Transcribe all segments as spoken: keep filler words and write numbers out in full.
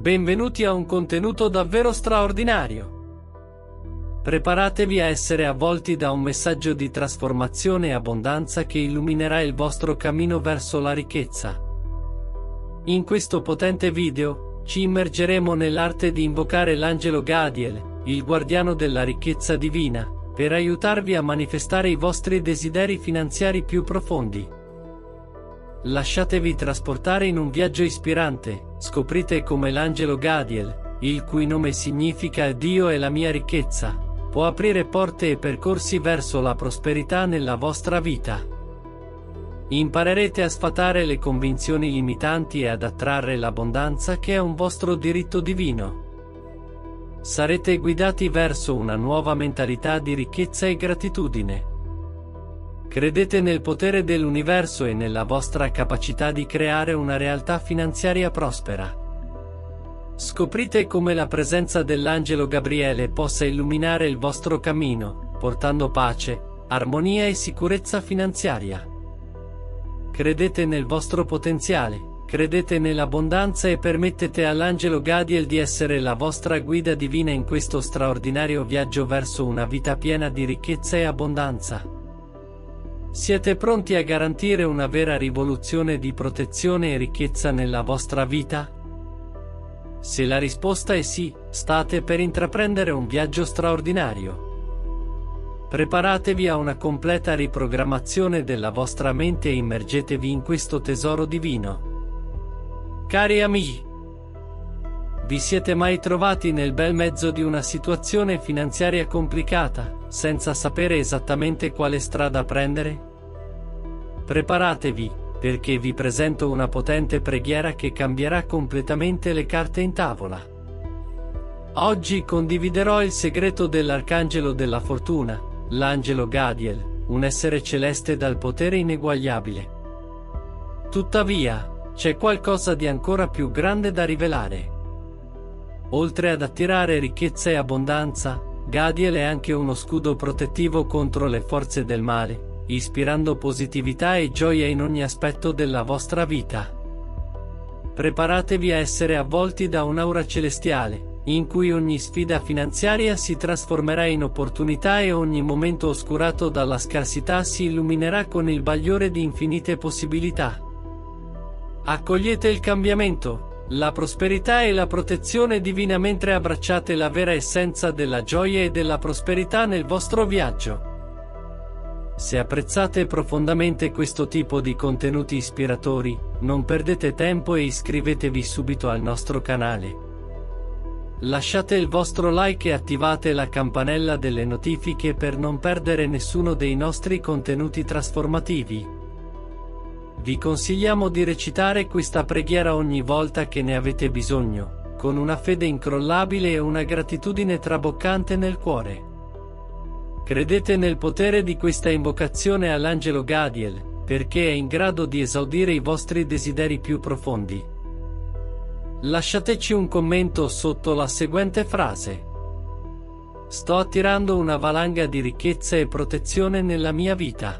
Benvenuti a un contenuto davvero straordinario. Preparatevi a essere avvolti da un messaggio di trasformazione e abbondanza che illuminerà il vostro cammino verso la ricchezza. In questo potente video, ci immergeremo nell'arte di invocare l'angelo Gadiel, il guardiano della ricchezza divina, per aiutarvi a manifestare i vostri desideri finanziari più profondi. Lasciatevi trasportare in un viaggio ispirante, scoprite come l'angelo Gadiel, il cui nome significa Dio è la mia ricchezza, può aprire porte e percorsi verso la prosperità nella vostra vita. Imparerete a sfatare le convinzioni limitanti e ad attrarre l'abbondanza che è un vostro diritto divino. Sarete guidati verso una nuova mentalità di ricchezza e gratitudine. Credete nel potere dell'universo e nella vostra capacità di creare una realtà finanziaria prospera. Scoprite come la presenza dell'angelo Gabriele possa illuminare il vostro cammino, portando pace, armonia e sicurezza finanziaria. Credete nel vostro potenziale, credete nell'abbondanza e permettete all'angelo Gadiel di essere la vostra guida divina in questo straordinario viaggio verso una vita piena di ricchezza e abbondanza. Siete pronti a garantire una vera rivoluzione di protezione e ricchezza nella vostra vita? Se la risposta è sì, state per intraprendere un viaggio straordinario. Preparatevi a una completa riprogrammazione della vostra mente e immergetevi in questo tesoro divino. Cari amici, vi siete mai trovati nel bel mezzo di una situazione finanziaria complicata, senza sapere esattamente quale strada prendere? Preparatevi, perché vi presento una potente preghiera che cambierà completamente le carte in tavola. Oggi condividerò il segreto dell'arcangelo della fortuna, l'angelo Gadiel, un essere celeste dal potere ineguagliabile. Tuttavia, c'è qualcosa di ancora più grande da rivelare. Oltre ad attirare ricchezza e abbondanza, Gadiel è anche uno scudo protettivo contro le forze del male, ispirando positività e gioia in ogni aspetto della vostra vita. Preparatevi a essere avvolti da un'aura celestiale, in cui ogni sfida finanziaria si trasformerà in opportunità e ogni momento oscurato dalla scarsità si illuminerà con il bagliore di infinite possibilità. Accogliete il cambiamento, la prosperità e la protezione divina mentre abbracciate la vera essenza della gioia e della prosperità nel vostro viaggio. Se apprezzate profondamente questo tipo di contenuti ispiratori, non perdete tempo e iscrivetevi subito al nostro canale. Lasciate il vostro like e attivate la campanella delle notifiche per non perdere nessuno dei nostri contenuti trasformativi. Vi consigliamo di recitare questa preghiera ogni volta che ne avete bisogno, con una fede incrollabile e una gratitudine traboccante nel cuore. Credete nel potere di questa invocazione all'angelo Gadiel, perché è in grado di esaudire i vostri desideri più profondi. Lasciateci un commento sotto la seguente frase: sto attirando una valanga di ricchezza e protezione nella mia vita.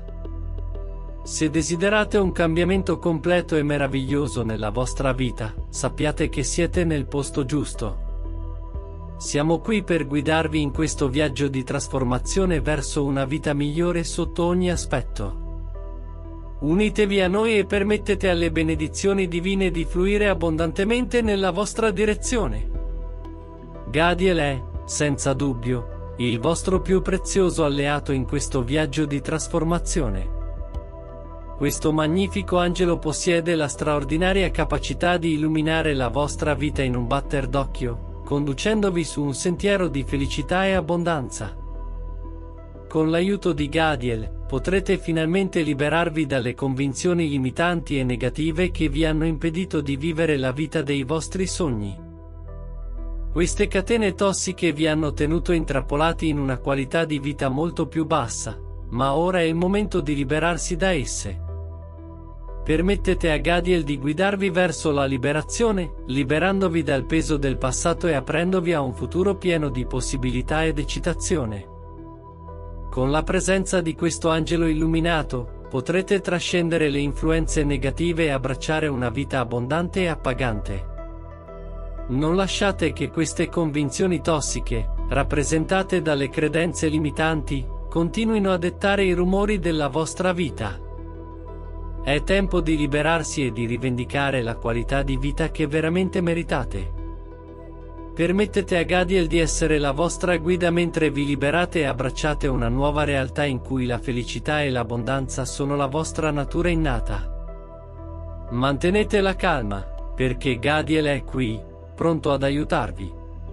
Se desiderate un cambiamento completo e meraviglioso nella vostra vita, sappiate che siete nel posto giusto. Siamo qui per guidarvi in questo viaggio di trasformazione verso una vita migliore sotto ogni aspetto. Unitevi a noi e permettete alle benedizioni divine di fluire abbondantemente nella vostra direzione. Gadiel è, senza dubbio, il vostro più prezioso alleato in questo viaggio di trasformazione. Questo magnifico angelo possiede la straordinaria capacità di illuminare la vostra vita in un batter d'occhio, conducendovi su un sentiero di felicità e abbondanza. Con l'aiuto di Gadiel, potrete finalmente liberarvi dalle convinzioni limitanti e negative che vi hanno impedito di vivere la vita dei vostri sogni. Queste catene tossiche vi hanno tenuto intrappolati in una qualità di vita molto più bassa, ma ora è il momento di liberarsi da esse. Permettete a Gadiel di guidarvi verso la liberazione, liberandovi dal peso del passato e aprendovi a un futuro pieno di possibilità ed eccitazione. Con la presenza di questo angelo illuminato, potrete trascendere le influenze negative e abbracciare una vita abbondante e appagante. Non lasciate che queste convinzioni tossiche, rappresentate dalle credenze limitanti, continuino a dettare i rumori della vostra vita. È tempo di liberarsi e di rivendicare la qualità di vita che veramente meritate. Permettete a Gadiel di essere la vostra guida mentre vi liberate e abbracciate una nuova realtà in cui la felicità e l'abbondanza sono la vostra natura innata. Mantenete la calma, perché Gadiel è qui, pronto ad aiutarvi.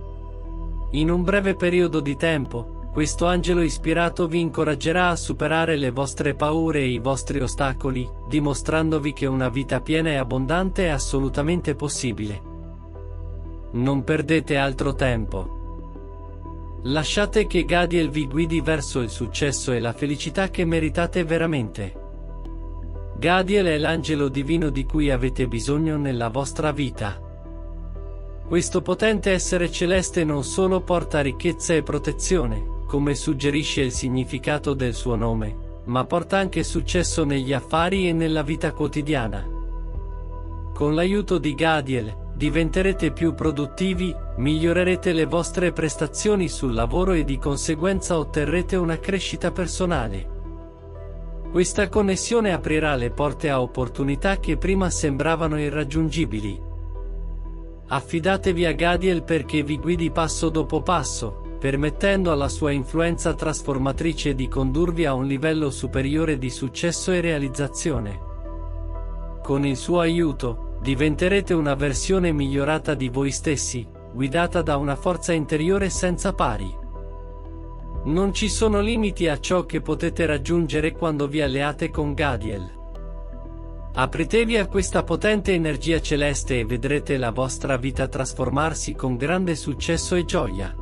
In un breve periodo di tempo, questo angelo ispirato vi incoraggerà a superare le vostre paure e i vostri ostacoli, dimostrandovi che una vita piena e abbondante è assolutamente possibile. Non perdete altro tempo. Lasciate che Gadiel vi guidi verso il successo e la felicità che meritate veramente. Gadiel è l'angelo divino di cui avete bisogno nella vostra vita. Questo potente essere celeste non solo porta ricchezza e protezione, come suggerisce il significato del suo nome, ma porta anche successo negli affari e nella vita quotidiana. Con l'aiuto di Gadiel, diventerete più produttivi, migliorerete le vostre prestazioni sul lavoro e di conseguenza otterrete una crescita personale. Questa connessione aprirà le porte a opportunità che prima sembravano irraggiungibili. Affidatevi a Gadiel perché vi guidi passo dopo passo, permettendo alla sua influenza trasformatrice di condurvi a un livello superiore di successo e realizzazione. Con il suo aiuto, diventerete una versione migliorata di voi stessi, guidata da una forza interiore senza pari. Non ci sono limiti a ciò che potete raggiungere quando vi alleate con Gadiel. Apritevi a questa potente energia celeste e vedrete la vostra vita trasformarsi con grande successo e gioia.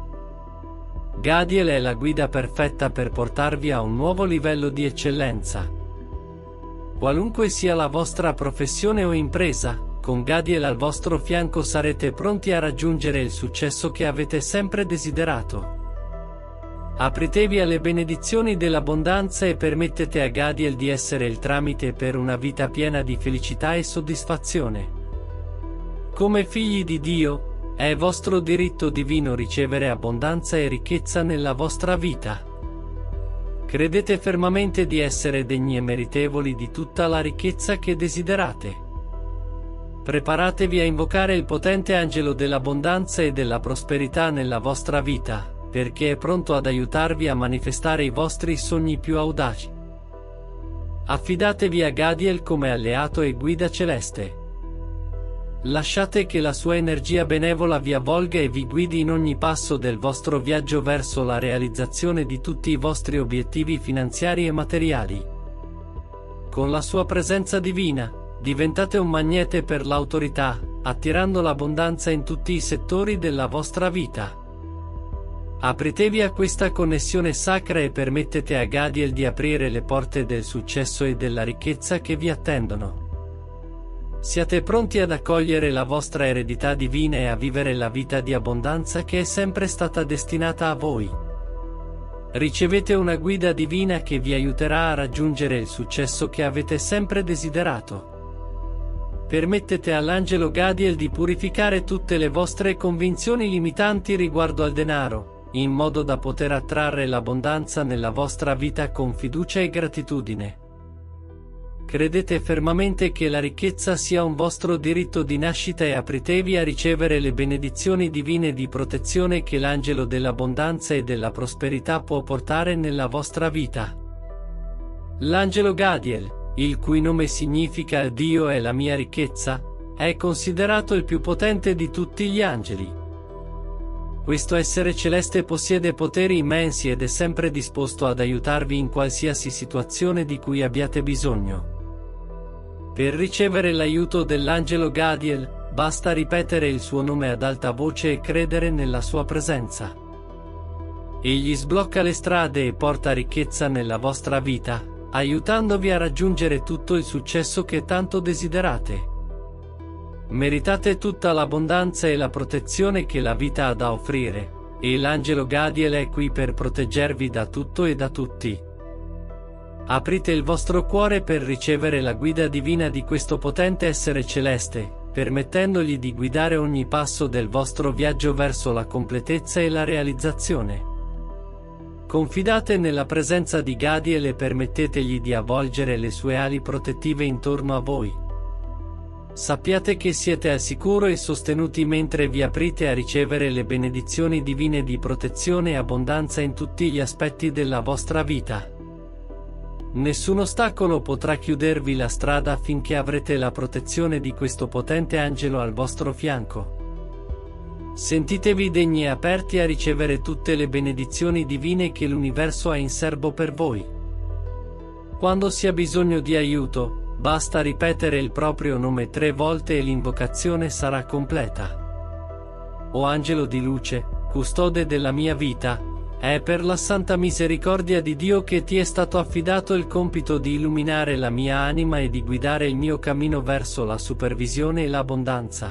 Gadiel è la guida perfetta per portarvi a un nuovo livello di eccellenza. Qualunque sia la vostra professione o impresa, con Gadiel al vostro fianco sarete pronti a raggiungere il successo che avete sempre desiderato. Apritevi alle benedizioni dell'abbondanza e permettete a Gadiel di essere il tramite per una vita piena di felicità e soddisfazione. Come figli di Dio, è vostro diritto divino ricevere abbondanza e ricchezza nella vostra vita. Credete fermamente di essere degni e meritevoli di tutta la ricchezza che desiderate. Preparatevi a invocare il potente angelo dell'abbondanza e della prosperità nella vostra vita, perché è pronto ad aiutarvi a manifestare i vostri sogni più audaci. Affidatevi a Gadiel come alleato e guida celeste. Lasciate che la sua energia benevola vi avvolga e vi guidi in ogni passo del vostro viaggio verso la realizzazione di tutti i vostri obiettivi finanziari e materiali. Con la sua presenza divina, diventate un magnete per l'autorità, attirando l'abbondanza in tutti i settori della vostra vita. Apritevi a questa connessione sacra e permettete a Gadiel di aprire le porte del successo e della ricchezza che vi attendono. Siate pronti ad accogliere la vostra eredità divina e a vivere la vita di abbondanza che è sempre stata destinata a voi. Ricevete una guida divina che vi aiuterà a raggiungere il successo che avete sempre desiderato. Permettete all'angelo Gadiel di purificare tutte le vostre convinzioni limitanti riguardo al denaro, in modo da poter attrarre l'abbondanza nella vostra vita con fiducia e gratitudine. Credete fermamente che la ricchezza sia un vostro diritto di nascita e apritevi a ricevere le benedizioni divine di protezione che l'angelo dell'abbondanza e della prosperità può portare nella vostra vita. L'angelo Gadiel, il cui nome significa Dio è la mia ricchezza, è considerato il più potente di tutti gli angeli. Questo essere celeste possiede poteri immensi ed è sempre disposto ad aiutarvi in qualsiasi situazione di cui abbiate bisogno. Per ricevere l'aiuto dell'angelo Gadiel, basta ripetere il suo nome ad alta voce e credere nella sua presenza. Egli sblocca le strade e porta ricchezza nella vostra vita, aiutandovi a raggiungere tutto il successo che tanto desiderate. Meritate tutta l'abbondanza e la protezione che la vita ha da offrire, e l'angelo Gadiel è qui per proteggervi da tutto e da tutti. Aprite il vostro cuore per ricevere la guida divina di questo potente essere celeste, permettendogli di guidare ogni passo del vostro viaggio verso la completezza e la realizzazione. Confidate nella presenza di Gadiel e permettetegli di avvolgere le sue ali protettive intorno a voi. Sappiate che siete al sicuro e sostenuti mentre vi aprite a ricevere le benedizioni divine di protezione e abbondanza in tutti gli aspetti della vostra vita. Nessun ostacolo potrà chiudervi la strada finché avrete la protezione di questo potente angelo al vostro fianco. Sentitevi degni e aperti a ricevere tutte le benedizioni divine che l'universo ha in serbo per voi. Quando si ha bisogno di aiuto, basta ripetere il proprio nome tre volte e l'invocazione sarà completa. O angelo di luce, custode della mia vita, è per la santa misericordia di Dio che ti è stato affidato il compito di illuminare la mia anima e di guidare il mio cammino verso la supervisione e l'abbondanza.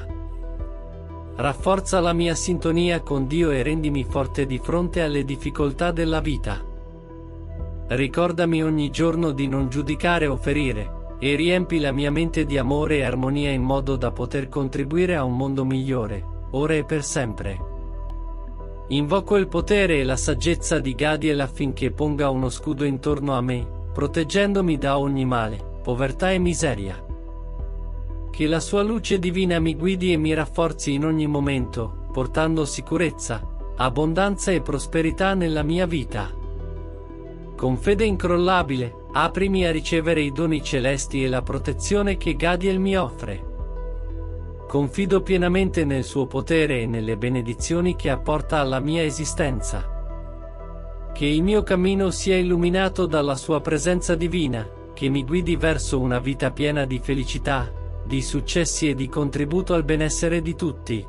Rafforza la mia sintonia con Dio e rendimi forte di fronte alle difficoltà della vita. Ricordami ogni giorno di non giudicare o ferire, e riempi la mia mente di amore e armonia in modo da poter contribuire a un mondo migliore, ora e per sempre. Invoco il potere e la saggezza di Gadiel affinché ponga uno scudo intorno a me, proteggendomi da ogni male, povertà e miseria. Che la sua luce divina mi guidi e mi rafforzi in ogni momento, portando sicurezza, abbondanza e prosperità nella mia vita. Con fede incrollabile, aprimi a ricevere i doni celesti e la protezione che Gadiel mi offre. Confido pienamente nel suo potere e nelle benedizioni che apporta alla mia esistenza. Che il mio cammino sia illuminato dalla sua presenza divina, che mi guidi verso una vita piena di felicità, di successi e di contributo al benessere di tutti.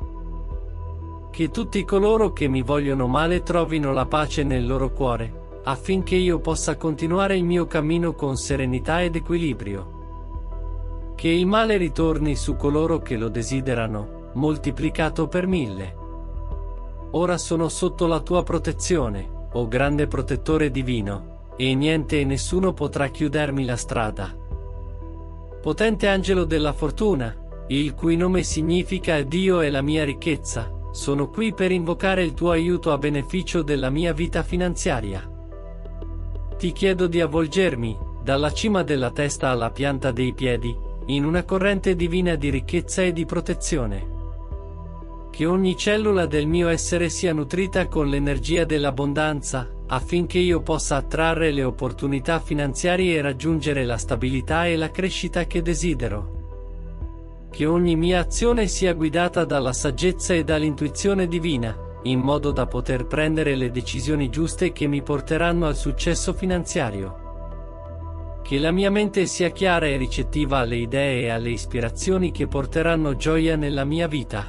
Che tutti coloro che mi vogliono male trovino la pace nel loro cuore, affinché io possa continuare il mio cammino con serenità ed equilibrio. Che il male ritorni su coloro che lo desiderano, moltiplicato per mille. Ora sono sotto la tua protezione, o grande protettore divino, e niente e nessuno potrà chiudermi la strada. Potente angelo della fortuna, il cui nome significa Dio è la mia ricchezza, sono qui per invocare il tuo aiuto a beneficio della mia vita finanziaria. Ti chiedo di avvolgermi, dalla cima della testa alla pianta dei piedi, in una corrente divina di ricchezza e di protezione. Che ogni cellula del mio essere sia nutrita con l'energia dell'abbondanza, affinché io possa attrarre le opportunità finanziarie e raggiungere la stabilità e la crescita che desidero. Che ogni mia azione sia guidata dalla saggezza e dall'intuizione divina, in modo da poter prendere le decisioni giuste che mi porteranno al successo finanziario. Che la mia mente sia chiara e ricettiva alle idee e alle ispirazioni che porteranno gioia nella mia vita.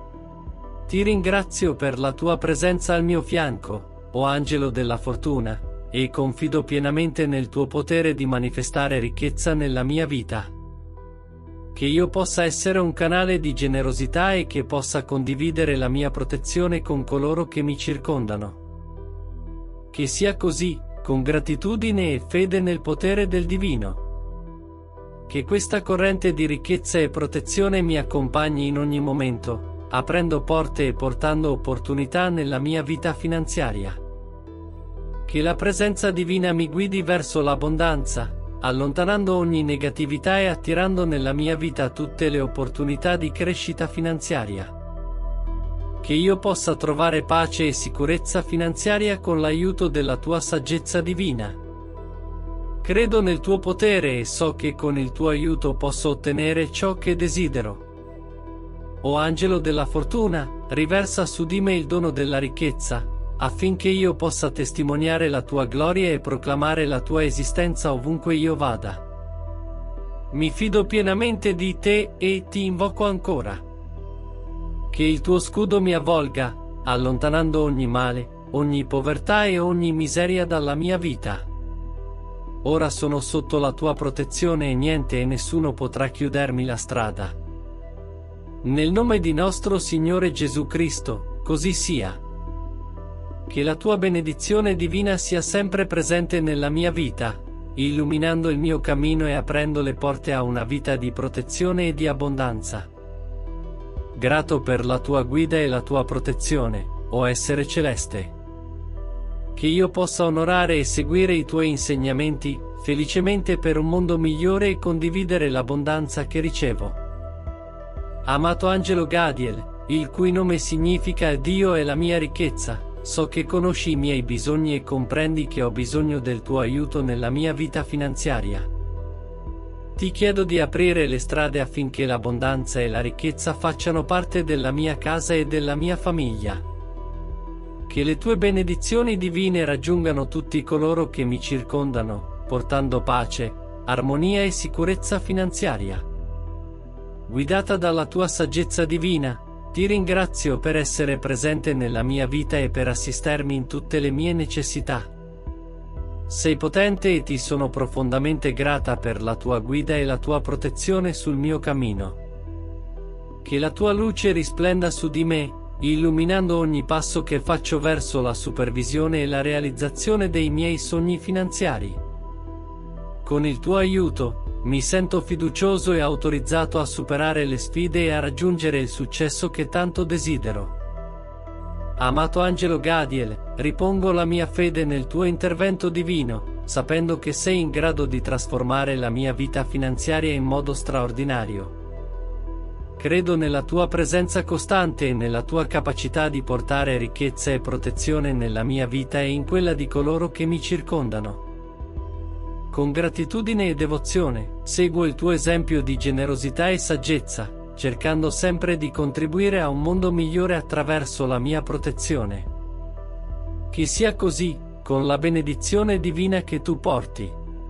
Ti ringrazio per la tua presenza al mio fianco, o angelo della fortuna, e confido pienamente nel tuo potere di manifestare ricchezza nella mia vita. Che io possa essere un canale di generosità e che possa condividere la mia protezione con coloro che mi circondano. Che sia così, con gratitudine e fede nel potere del divino. Che questa corrente di ricchezza e protezione mi accompagni in ogni momento, aprendo porte e portando opportunità nella mia vita finanziaria. Che la presenza divina mi guidi verso l'abbondanza, allontanando ogni negatività e attirando nella mia vita tutte le opportunità di crescita finanziaria. Che io possa trovare pace e sicurezza finanziaria con l'aiuto della tua saggezza divina. Credo nel tuo potere e so che con il tuo aiuto posso ottenere ciò che desidero. O angelo della fortuna, riversa su di me il dono della ricchezza, affinché io possa testimoniare la tua gloria e proclamare la tua esistenza ovunque io vada. Mi fido pienamente di te e ti invoco ancora. Che il tuo scudo mi avvolga, allontanando ogni male, ogni povertà e ogni miseria dalla mia vita. Ora sono sotto la tua protezione e niente e nessuno potrà chiudermi la strada. Nel nome di nostro Signore Gesù Cristo, così sia. Che la tua benedizione divina sia sempre presente nella mia vita, illuminando il mio cammino e aprendo le porte a una vita di protezione e di abbondanza. grato per la tua guida e la tua protezione, o essere celeste. Che io possa onorare e seguire i tuoi insegnamenti, felicemente per un mondo migliore e condividere l'abbondanza che ricevo. Amato angelo Gadiel, il cui nome significa Dio è la mia ricchezza, so che conosci i miei bisogni e comprendi che ho bisogno del tuo aiuto nella mia vita finanziaria. Ti chiedo di aprire le strade affinché l'abbondanza e la ricchezza facciano parte della mia casa e della mia famiglia. Che le tue benedizioni divine raggiungano tutti coloro che mi circondano, portando pace, armonia e sicurezza finanziaria. Guidata dalla tua saggezza divina, ti ringrazio per essere presente nella mia vita e per assistermi in tutte le mie necessità. Sei potente e ti sono profondamente grata per la tua guida e la tua protezione sul mio cammino. Che la tua luce risplenda su di me, illuminando ogni passo che faccio verso la supervisione e la realizzazione dei miei sogni finanziari. Con il tuo aiuto, mi sento fiducioso e autorizzato a superare le sfide e a raggiungere il successo che tanto desidero. Amato angelo Gadiel, ripongo la mia fede nel tuo intervento divino, sapendo che sei in grado di trasformare la mia vita finanziaria in modo straordinario. Credo nella tua presenza costante e nella tua capacità di portare ricchezza e protezione nella mia vita e in quella di coloro che mi circondano. Con gratitudine e devozione, seguo il tuo esempio di generosità e saggezza, cercando sempre di contribuire a un mondo migliore attraverso la mia protezione. Che sia così, con la benedizione divina che tu porti.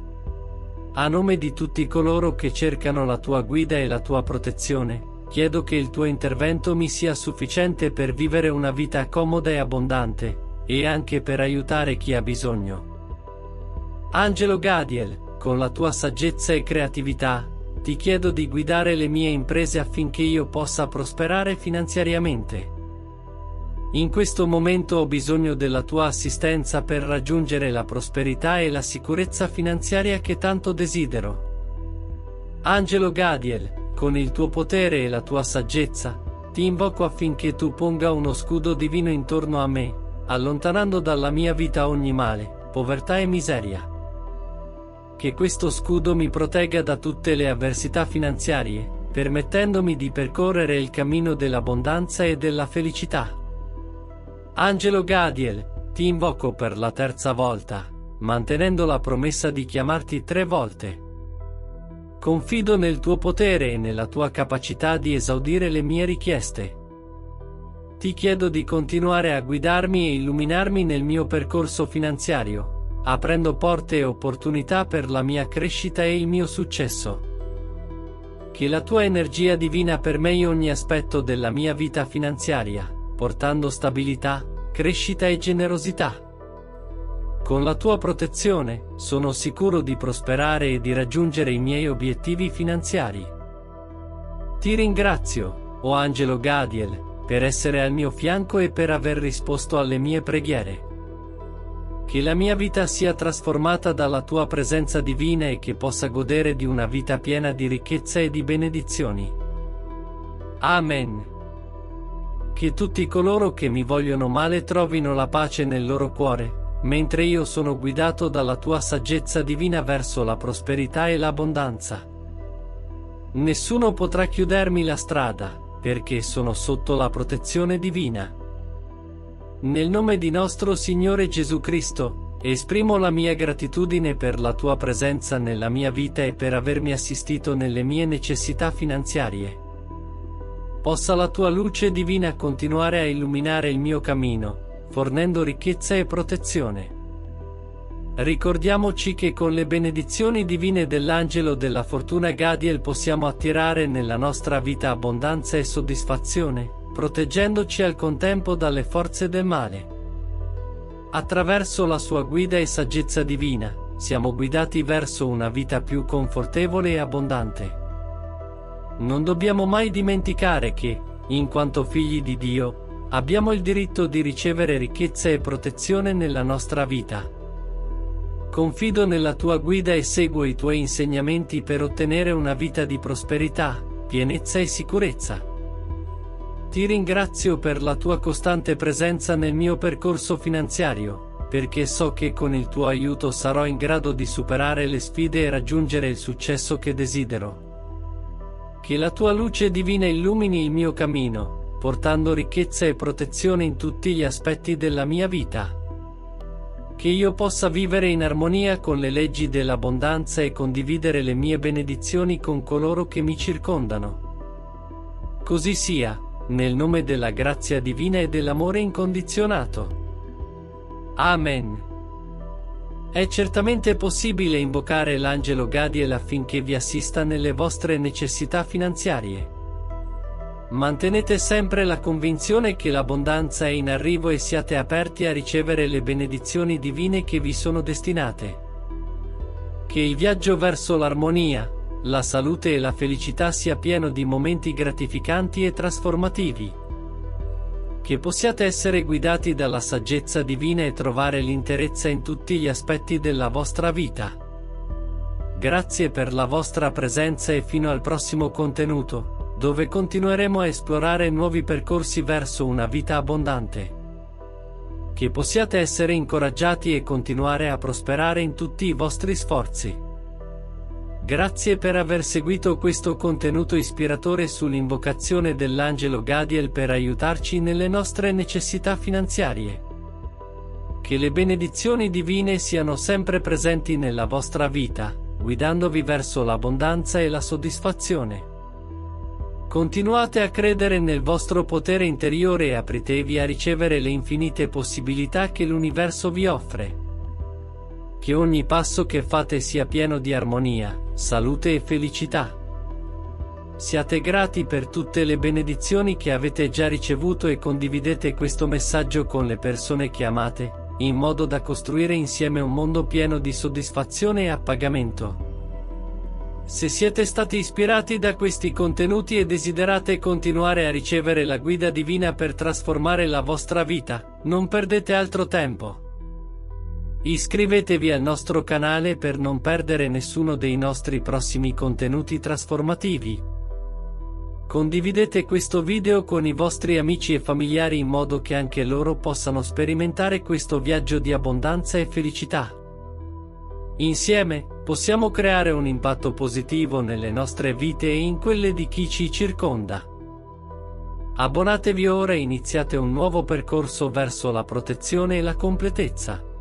A nome di tutti coloro che cercano la tua guida e la tua protezione, chiedo che il tuo intervento mi sia sufficiente per vivere una vita comoda e abbondante, e anche per aiutare chi ha bisogno. Angelo Gadiel, con la tua saggezza e creatività, ti chiedo di guidare le mie imprese affinché io possa prosperare finanziariamente. In questo momento ho bisogno della tua assistenza per raggiungere la prosperità e la sicurezza finanziaria che tanto desidero. Angelo Gadiel, con il tuo potere e la tua saggezza, ti invoco affinché tu ponga uno scudo divino intorno a me, allontanando dalla mia vita ogni male, povertà e miseria. Che questo scudo mi protegga da tutte le avversità finanziarie, permettendomi di percorrere il cammino dell'abbondanza e della felicità. Angelo Gadiel, ti invoco per la terza volta, mantenendo la promessa di chiamarti tre volte. Confido nel tuo potere e nella tua capacità di esaudire le mie richieste. Ti chiedo di continuare a guidarmi e illuminarmi nel mio percorso finanziario, aprendo porte e opportunità per la mia crescita e il mio successo. Che la tua energia divina permei ogni aspetto della mia vita finanziaria, portando stabilità, crescita e generosità. Con la tua protezione, sono sicuro di prosperare e di raggiungere i miei obiettivi finanziari. Ti ringrazio, o Angelo Gadiel, per essere al mio fianco e per aver risposto alle mie preghiere. Che la mia vita sia trasformata dalla tua presenza divina e che possa godere di una vita piena di ricchezza e di benedizioni. Amen. Che tutti coloro che mi vogliono male trovino la pace nel loro cuore, mentre io sono guidato dalla tua saggezza divina verso la prosperità e l'abbondanza. Nessuno potrà chiudermi la strada, perché sono sotto la protezione divina. Nel nome di nostro Signore Gesù Cristo, esprimo la mia gratitudine per la tua presenza nella mia vita e per avermi assistito nelle mie necessità finanziarie. Possa la tua luce divina continuare a illuminare il mio cammino, fornendo ricchezza e protezione. Ricordiamoci che con le benedizioni divine dell'angelo della fortuna Gadiel possiamo attirare nella nostra vita abbondanza e soddisfazione, proteggendoci al contempo dalle forze del male. Attraverso la sua guida e saggezza divina, siamo guidati verso una vita più confortevole e abbondante. Non dobbiamo mai dimenticare che, in quanto figli di Dio, abbiamo il diritto di ricevere ricchezza e protezione nella nostra vita. Confido nella tua guida e seguo i tuoi insegnamenti per ottenere una vita di prosperità, pienezza e sicurezza. Ti ringrazio per la tua costante presenza nel mio percorso finanziario, perché so che con il tuo aiuto sarò in grado di superare le sfide e raggiungere il successo che desidero. Che la tua luce divina illumini il mio cammino, portando ricchezza e protezione in tutti gli aspetti della mia vita. Che io possa vivere in armonia con le leggi dell'abbondanza e condividere le mie benedizioni con coloro che mi circondano. Così sia, nel nome della grazia divina e dell'amore incondizionato. Amen. È certamente possibile invocare l'angelo Gadiel affinché vi assista nelle vostre necessità finanziarie. Mantenete sempre la convinzione che l'abbondanza è in arrivo e siate aperti a ricevere le benedizioni divine che vi sono destinate. Che il viaggio verso l'armonia, la salute e la felicità sia pieno di momenti gratificanti e trasformativi. Che possiate essere guidati dalla saggezza divina e trovare l'interezza in tutti gli aspetti della vostra vita. Grazie per la vostra presenza e fino al prossimo contenuto, dove continueremo a esplorare nuovi percorsi verso una vita abbondante. Che possiate essere incoraggiati e continuare a prosperare in tutti i vostri sforzi. Grazie per aver seguito questo contenuto ispiratore sull'invocazione dell'angelo Gadiel per aiutarci nelle nostre necessità finanziarie. Che le benedizioni divine siano sempre presenti nella vostra vita, guidandovi verso l'abbondanza e la soddisfazione. Continuate a credere nel vostro potere interiore e apritevi a ricevere le infinite possibilità che l'universo vi offre. Che ogni passo che fate sia pieno di armonia, salute e felicità. Siate grati per tutte le benedizioni che avete già ricevuto e condividete questo messaggio con le persone che amate, in modo da costruire insieme un mondo pieno di soddisfazione e appagamento. Se siete stati ispirati da questi contenuti e desiderate continuare a ricevere la guida divina per trasformare la vostra vita, non perdete altro tempo. Iscrivetevi al nostro canale per non perdere nessuno dei nostri prossimi contenuti trasformativi. Condividete questo video con i vostri amici e familiari in modo che anche loro possano sperimentare questo viaggio di abbondanza e felicità. Insieme, possiamo creare un impatto positivo nelle nostre vite e in quelle di chi ci circonda. Abbonatevi ora e iniziate un nuovo percorso verso la protezione e la completezza.